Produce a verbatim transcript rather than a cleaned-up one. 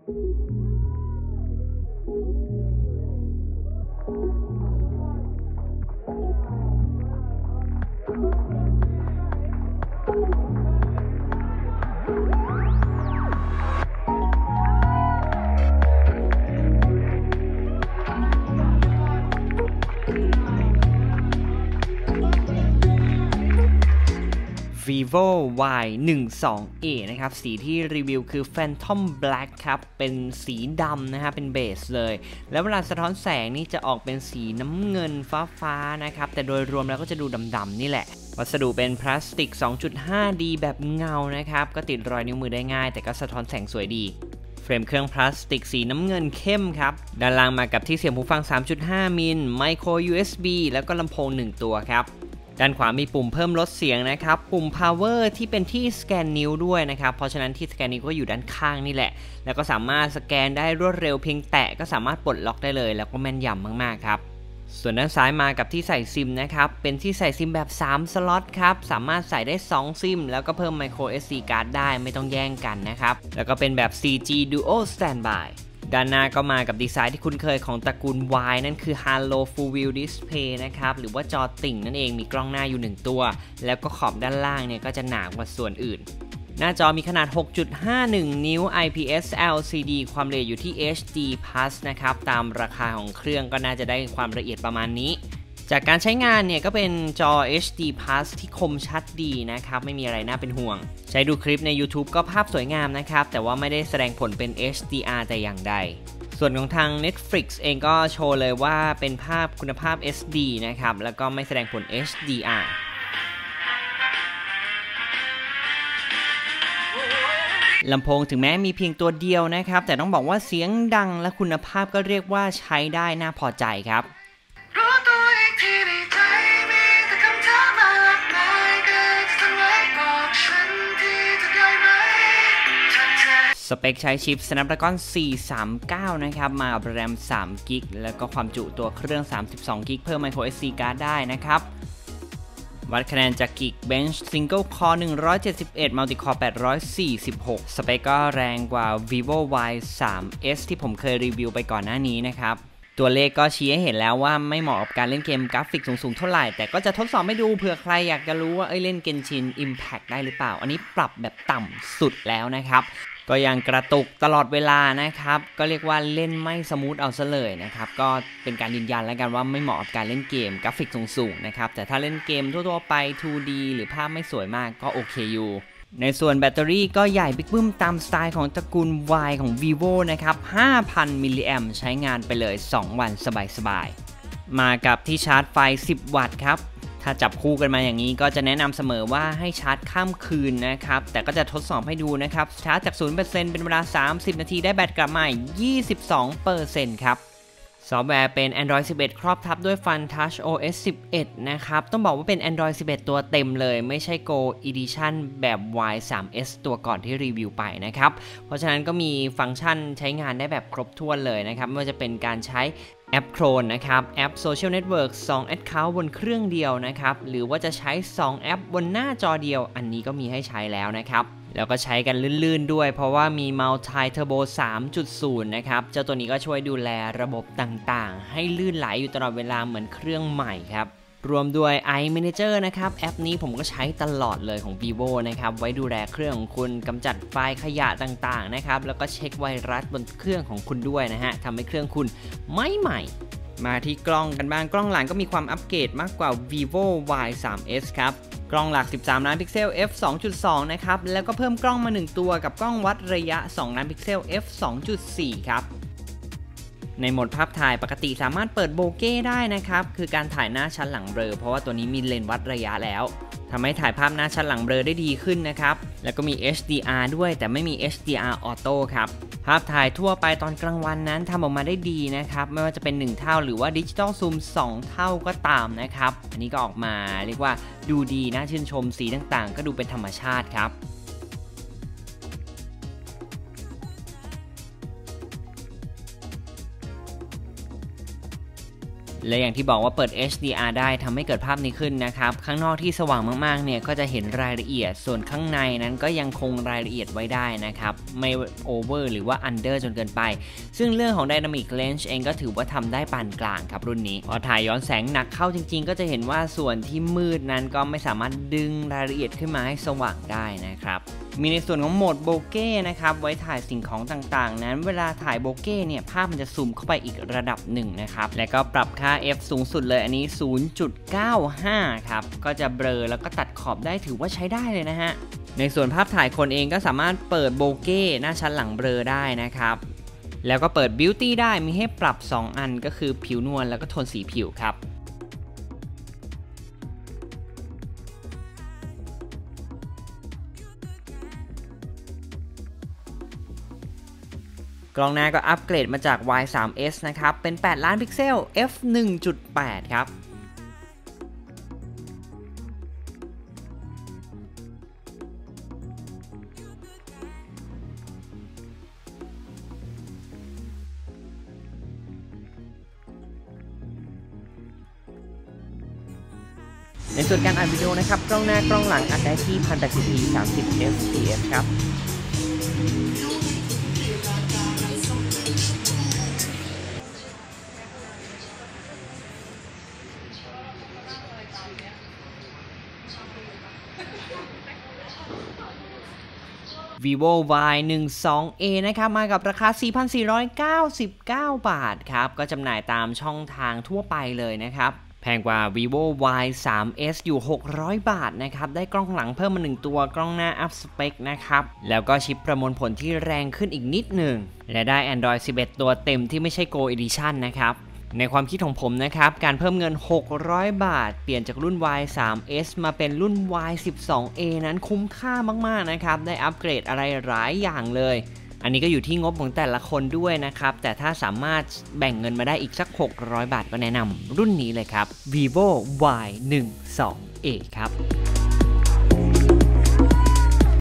vivo วาย หนึ่งสองเอ นะครับสีที่รีวิวคือ Phantom Black ครับเป็นสีดำนะฮะเป็นเบสเลยแล้วเวลาสะท้อนแสงนี่จะออกเป็นสีน้ำเงินฟ้าๆนะครับแต่โดยรวมแล้วก็จะดูดำๆนี่แหละวัสดุเป็นพลาสติก สองจุดห้าดี แบบเงานะครับก็ติดรอยนิ้วมือได้ง่ายแต่ก็สะท้อนแสงสวยดีเฟรมเครื่องพลาสติกสีน้ำเงินเข้มครับด้านล่างมากับที่เสียบหูฟัง สามจุดห้า มิล ไมโคร ยู เอส บี แล้วก็ลำโพงหนึ่งตัวครับด้านขวามีปุ่มเพิ่มลดเสียงนะครับปุ่ม power ที่เป็นที่สแกนนิ้วด้วยนะครับเพราะฉะนั้นที่สแกนนิ้วก็อยู่ด้านข้างนี่แหละแล้วก็สามารถสแกนได้รวดเร็วเพียงแตะก็สามารถปลดล็อกได้เลยแล้วก็แม่นยำมากๆครับส่วนด้านซ้ายมากับที่ใส่ซิมนะครับเป็นที่ใส่ซิมแบบสามสล็อตครับสามารถใส่ได้สองซิมแล้วก็เพิ่ม micro เอส ดี card ได้ไม่ต้องแย่งกันนะครับแล้วก็เป็นแบบ โฟร์จี Duo Standbyด้านหน้าก็มากับดีไซน์ที่คุ้นเคยของตระกูล Y นั่นคือ Halo Full View Display นะครับหรือว่าจอติ่งนั่นเองมีกล้องหน้าอยู่หนึ่งตัวแล้วก็ขอบด้านล่างเนี่ยก็จะหนากว่าส่วนอื่นหน้าจอมีขนาด หกจุดห้าหนึ่ง นิ้ว ไอ พี เอส แอล ซี ดี ความละเอียดอยู่ที่ เอช ดี Plus นะครับตามราคาของเครื่องก็น่าจะได้ความละเอียดประมาณนี้จากการใช้งานเนี่ยก็เป็นจอ เอช ดี Plus ที่คมชัดดีนะครับไม่มีอะไรน่าเป็นห่วงใช้ดูคลิปใน YouTube ก็ภาพสวยงามนะครับแต่ว่าไม่ได้แสดงผลเป็น เอช ดี อาร์ แต่อย่างใดส่วนของทาง Netflix เองก็โชว์เลยว่าเป็นภาพคุณภาพ เอส ดี นะครับแล้วก็ไม่แสดงผล เอช ดี อาร์ ลำโพงถึงแม้มีเพียงตัวเดียวนะครับแต่ต้องบอกว่าเสียงดังและคุณภาพก็เรียกว่าใช้ได้น่าพอใจครับสเปคใช้ชิป Snapdragon สี่สามเก้า นะครับมากับแรม สามกิกะไบต์ แล้วก็ความจุตัวเครื่อง สามสิบสองกิกะไบต์ เพิ่ม micro เอส ดี card ได้นะครับวัดคะแนนจาก Geekbench Single Core หนึ่งร้อยเจ็ดสิบเอ็ด Multi Core แปดร้อยสี่สิบหก สเปคก็แรงกว่า vivo วาย ทรี เอส ที่ผมเคยรีวิวไปก่อนหน้านี้นะครับตัวเลขก็ชี้ให้เห็นแล้วว่าไม่เหมาะกับการเล่นเกมกราฟิกสูงๆเท่าไหร่แต่ก็จะทดสอบให้ดูเผื่อใครอยากจะรู้ว่าเอ้ยเล่น Genshin Impact ได้หรือเปล่าอันนี้ปรับแบบต่ำสุดแล้วนะครับก็ยังกระตุกตลอดเวลานะครับก็เรียกว่าเล่นไม่สมูทเอาซะเลยนะครับก็เป็นการยืนยันแล้วกันว่าไม่เหมาะกับการเล่นเกมกราฟิกสูงๆนะครับแต่ถ้าเล่นเกมทั่วๆไป ทู ดี หรือภาพไม่สวยมากก็โอเคอยู่ในส่วนแบตเตอรี่ก็ใหญ่บิ๊กบึ้มตามสไตล์ของตระกูล Y ของ vivo นะครับ ห้าพัน มิลลิแอมป์ใช้งานไปเลยสองวันสบายๆมากับที่ชาร์จไฟสิบวัตต์ครับถ้าจับคู่กันมาอย่างนี้ก็จะแนะนำเสมอว่าให้ชาร์จข้ามคืนนะครับแต่ก็จะทดสอบให้ดูนะครับชาร์จจาก ศูนย์เปอร์เซ็นต์ เป็นเวลาสามสิบนาทีได้แบตกลับมา ยี่สิบสองเปอร์เซ็นต์ ครับซอฟต์แวร์เป็น Android สิบเอ็ด ครอบทับด้วย FunTouch โอ เอส สิบเอ็ด นะครับต้องบอกว่าเป็น Android สิบเอ็ด ตัวเต็มเลยไม่ใช่ Go Edition แบบ วาย ทรี เอส ตัวก่อนที่รีวิวไปนะครับเพราะฉะนั้นก็มีฟังก์ชันใช้งานได้แบบครบถ้วนเลยนะครับไม่ว่าจะเป็นการใช้แอปโครนนะครับแอป Social Network สอง Account บนเครื่องเดียวนะครับหรือว่าจะใช้สองแอปบนหน้าจอเดียวอันนี้ก็มีให้ใช้แล้วนะครับแล้วก็ใช้กันลื่นๆด้วยเพราะว่ามี Multi Turbo สามจุดศูนย์ นะครับเจ้าตัวนี้ก็ช่วยดูแลระบบต่างๆให้ลื่นไหลอยู่ตลอดเวลาเหมือนเครื่องใหม่ครับรวมด้วย iManager นะครับแอปนี้ผมก็ใช้ตลอดเลยของ vivo นะครับไว้ดูแลเครื่องของคุณกำจัดไฟล์ขยะต่างๆนะครับแล้วก็เช็คไวรัสบนเครื่องของคุณด้วยนะฮะทำให้เครื่องคุณไม่ใหม่มาที่กล้องกันบ้างกล้องหลังก็มีความอัปเกรดมากกว่า vivo วาย ทรี เอส ครับกล้องหลักสิบสามล้านพิกเซล เอฟ สองจุดสอง นะครับแล้วก็เพิ่มกล้องมาหนึ่งตัวกับกล้องวัดระยะสองล้านพิกเซล เอฟ สองจุดสี่ ครับในโหมดภาพถ่ายปกติสามารถเปิดโบเก้ได้นะครับคือการถ่ายหน้าชั้นหลังเบลอเพราะว่าตัวนี้มีเลนส์วัดระยะแล้วทำให้ถ่ายภาพหน้าชั้นหลังเบลอได้ดีขึ้นนะครับแล้วก็มี เอช ดี อาร์ ด้วยแต่ไม่มี เอช ดี อาร์ Auto ครับภาพถ่ายทั่วไปตอนกลางวันนั้นทำออกมาได้ดีนะครับไม่ว่าจะเป็นหนึ่งเท่าหรือว่าดิจิตอลซูมสองเท่าก็ตามนะครับอันนี้ก็ออกมาเรียกว่าดูดีน่าชื่นชมสีต่างๆก็ดูเป็นธรรมชาติครับและอย่างที่บอกว่าเปิด เอช ดี อาร์ ได้ทำให้เกิดภาพนี้ขึ้นนะครับข้างนอกที่สว่างมากๆเนี่ยก็จะเห็นรายละเอียดส่วนข้างในนั้นก็ยังคงรายละเอียดไว้ได้นะครับไม่โอเวอร์หรือว่าอันเดอร์จนเกินไปซึ่งเรื่องของ Dynamic Range เองก็ถือว่าทำได้ปานกลางครับรุ่นนี้พอถ่ายย้อนแสงหนักเข้าจริงๆก็จะเห็นว่าส่วนที่มืดนั้นก็ไม่สามารถดึงรายละเอียดขึ้นมาให้สว่างได้นะครับมีในส่วนของโหมดโบเก้นะครับไว้ถ่ายสิ่งของต่างๆนั้นเวลาถ่ายโบเก้เนี่ยภาพมันจะซูมเข้าไปอีกระดับหนึ่งนะครับและก็ปรับค่า F สูงสุดเลยอันนี้ ศูนย์จุดเก้าห้า ครับก็จะเบลอแล้วก็ตัดขอบได้ถือว่าใช้ได้เลยนะฮะในส่วนภาพถ่ายคนเองก็สามารถเปิดโบเก้หน้าชั้นหลังเบลอได้นะครับแล้วก็เปิด Beauty ได้มีให้ปรับสองอันก็คือผิวนวลแล้วก็โทนสีผิวครับกล้องหน้าก็อัปเกรดมาจาก วาย ทรี เอส นะครับเป็นแปดล้านพิกเซล เอฟ หนึ่งจุดแปด ครับในส่วนการอัดวิดีโอนะครับกล้องหน้ากล้องหลังอัดได้ที่ หนึ่งพันแปดสิบพี สามสิบ เอฟ พี เอส ครับvivo วาย สิบสอง เอ นะครับมากับราคา สี่พันสี่ร้อยเก้าสิบเก้า บาทครับก็จำหน่ายตามช่องทางทั่วไปเลยนะครับแพงกว่า vivo วาย ทรี เอส อยู่หกร้อยบาทนะครับได้กล้องหลังเพิ่มมาหนึ่งตัวกล้องหน้าอัพสเปคนะครับแล้วก็ชิปประมวลผลที่แรงขึ้นอีกนิดหนึ่งและได้ Android สิบเอ็ด ตัวเต็มที่ไม่ใช่ Go Edition นะครับในความคิดของผมนะครับการเพิ่มเงินหกร้อยบาทเปลี่ยนจากรุ่น วาย ทรี เอส มาเป็นรุ่น วาย สิบสอง เอ นั้นคุ้มค่ามากๆนะครับได้อัปเกรดอะไรหลายอย่างเลยอันนี้ก็อยู่ที่งบของแต่ละคนด้วยนะครับแต่ถ้าสามารถแบ่งเงินมาได้อีกสักหกร้อยบาทก็แนะนำรุ่นนี้เลยครับ vivo วาย สิบสอง เอ ครับ